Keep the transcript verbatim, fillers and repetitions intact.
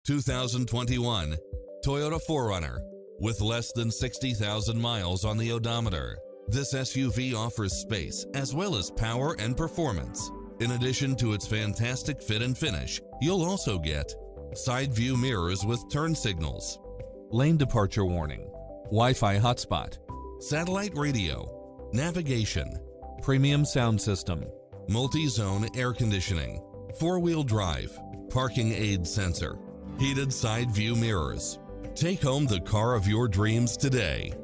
two thousand twenty-one Toyota four runner. With less than sixty thousand miles on the odometer, this S U V offers space as well as power and performance. In addition to its fantastic fit and finish, you'll also get side view mirrors with turn signals, lane departure warning, Wi-Fi hotspot, satellite radio, navigation, premium sound system, multi-zone air conditioning, four-wheel drive, parking aid sensor, heated side view mirrors. Take home the car of your dreams today.